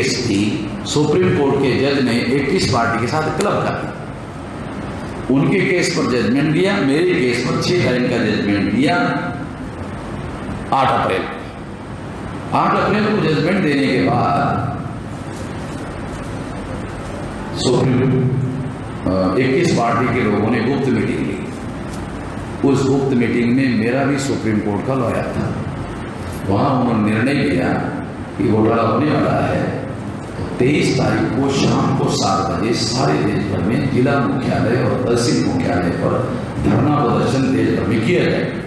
Case थी, supreme court के जज ने 21 पार्टी के साथ क्लब कर दिया। उनके केस पर जजमेंट दिया, मेरे केस पर 6 तारीख का जजमेंट दिया 8 अप्रैल। 8 अप्रैल को जजमेंट देने के बाद सुप्रीम 21 पार्टी के लोगों ने गुप्त मीटिंग ली। उस गुप्त मीटिंग में मेरा भी सुप्रीम कोर्ट का लॉयर था। वहां उन्होंने निर्णय लिया कि घोटाला होने वाला है, तो 23 तारीख को शाम को 7 बजे सारे देश भर में जिला मुख्यालय और तहसील मुख्यालय पर धरना प्रदर्शन देश भर में किया जाए।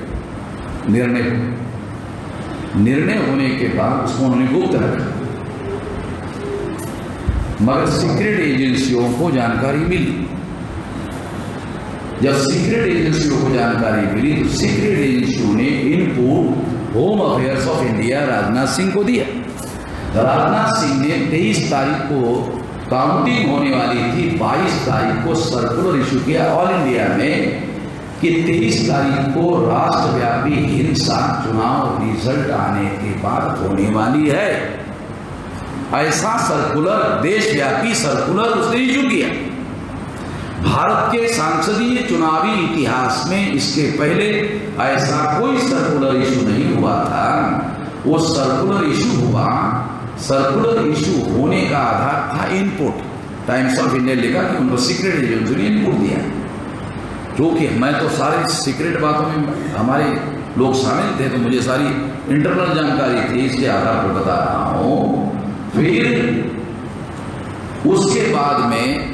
निर्णय होने के बाद उसको उन्होंने गुप्त रखा, मगर सीक्रेट एजेंसियों को जानकारी मिली। जब सीक्रेट एजेंसियों को जानकारी मिली तो सीक्रेट एजेंसियों ने input home affairs of India Rajnath Singh को दिया। राजनाथ सिंह ने 23 तारीख को काउंटिंग होने वाली थी, 22 तारीख को सर्कुलर इशू किया ऑल इंडिया में कि 23 तारीख को राष्ट्रव्यापी हिंसा चुनाव रिजल्ट आने के बाद होने वाली है। ऐसा सर्कुलर, देशव्यापी सर्कुलर उसने इशू किया। भारत के संसदीय चुनावी इतिहास में इसके पहले ऐसा कोई सर्कुलर इशू नहीं हुआ था। वो सर्कुलर इशू हुआ, सर्कुलर इशू होने का आधार था इनपुट। टाइम्स ऑफ इंडिया लिखा कि उनको सीक्रेट एजेंसी ने इनपुट दिया, क्योंकि मैं तो सारी सीक्रेट बातों में हमारे लोग शामिल थे, तो मुझे सारी इंटरनल जानकारी थी, इसके आधार पर बता रहा हूं। फिर उसके बाद में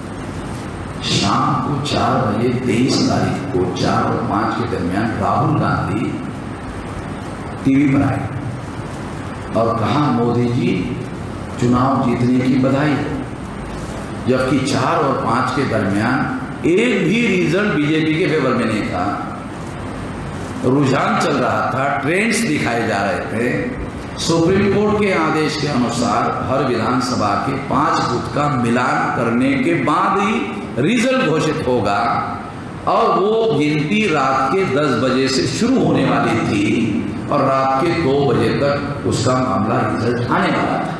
शाम को 4 बजे 23 तारीख को 4 और 5 के दरमियान राहुल गांधी टीवी पर आए और कहा मोदी जी चुनाव जीतने की बधाई। जबकि 4 और 5 के दरमियान एक भी रिजल्ट बीजेपी के फेवर में नहीं था। रुझान चल रहा था, ट्रेंड्स दिखाए जा रहे थे। सुप्रीम कोर्ट के आदेश के अनुसार हर विधानसभा के 5 बूथ का मिलान करने के बाद ही रिजल्ट घोषित होगा, और वो गिनती रात के 10 बजे से शुरू होने वाली थी और रात के 2 बजे तक उसका मामला रिजल्ट आने वाला था।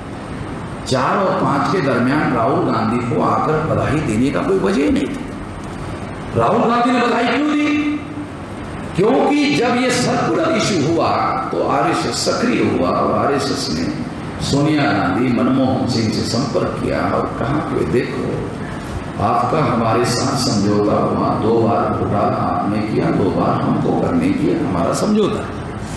4 और 5 के दरमियान राहुल गांधी को आकर बधाई देने का कोई वजह नहीं थी। राहुल गांधी ने बधाई क्यों दी? क्योंकि जब ये सर्कुलर इशू हुआ तो आरएसएस सक्रिय हुआ और आरएसएस ने सोनिया गांधी, मनमोहन सिंह से संपर्क किया और कहा कि देखो, आपका हमारे साथ समझौता हुआ, 2 बार घोटाला आपने किया, 2 बार हमको करने की हमारा समझौता।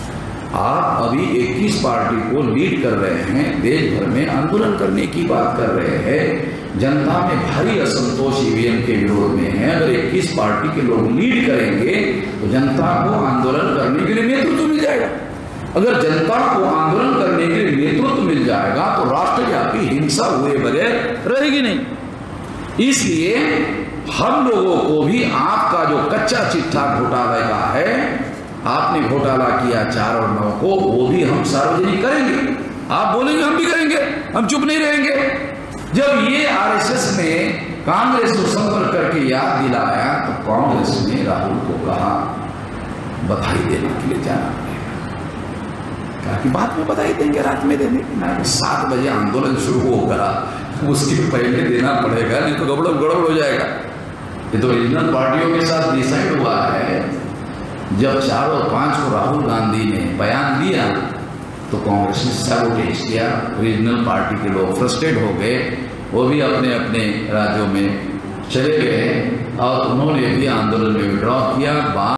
आप अभी 21 पार्टी को लीड कर रहे हैं, देश भर में आंदोलन करने की बात कर रहे हैं, जनता में भारी असंतोष ईवीएम के विरोध में है। अगर 21 पार्टी के लोग लीड करेंगे तो जनता को आंदोलन करने के लिए नेतृत्व मिल जाएगा। अगर जनता को आंदोलन करने के लिए नेतृत्व मिल जाएगा तो राष्ट्रव्यापी हिंसा हुए बगैर रहेगी नहीं। इसलिए हम लोगों को भी आपका जो कच्चा चिट्ठा घोटाले का है, आपने घोटाला किया 4 और 9 को, वो भी हम सार्वजनिक करेंगे। आप बोलेंगे हम भी करेंगे, हम चुप नहीं रहेंगे। जब ये आरएसएस ने कांग्रेस को संपर्क करके याद दिलाया तो कांग्रेस ने राहुल को कहा बधाई देने के लिए जाना पड़ेगा। कहा कि बाद में बधाई देंगे, रात में देंगे। 7 बजे आंदोलन शुरू होगा, उसके पहले देना पड़ेगा, नहीं तो गड़बड़ हो जाएगा। ये तो रीजनल पार्टियों के साथ डिसाइड हुआ है। जब 4 और 5 को राहुल गांधी ने बयान दिया तो कांग्रेस ने सैबोटेज किया। रीजनल पार्टी के लोग फ्रस्ट्रेट हो गए, वो भी अपने अपने राज्यों में चले गए और उन्होंने भी आंदोलन में विड्रॉ किया।